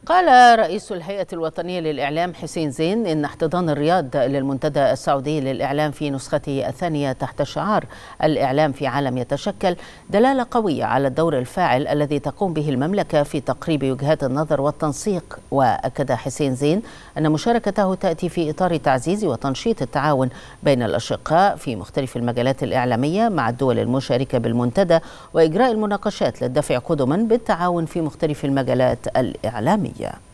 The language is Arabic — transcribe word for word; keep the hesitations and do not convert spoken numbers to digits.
قال رئيس الهيئة الوطنية للإعلام حسين زين إن احتضان الرياض للمنتدى السعودي للإعلام في نسخته الثانية تحت شعار الإعلام في عالم يتشكل دلالة قوية على الدور الفاعل الذي تقوم به المملكة في تقريب وجهات النظر والتنسيق. وأكد حسين زين أن مشاركته تأتي في إطار تعزيز وتنشيط التعاون بين الأشقاء في مختلف المجالات الإعلامية مع الدول المشاركة بالمنتدى، وإجراء المناقشات للدفع قدما بالتعاون في مختلف المجالات الإعلامية.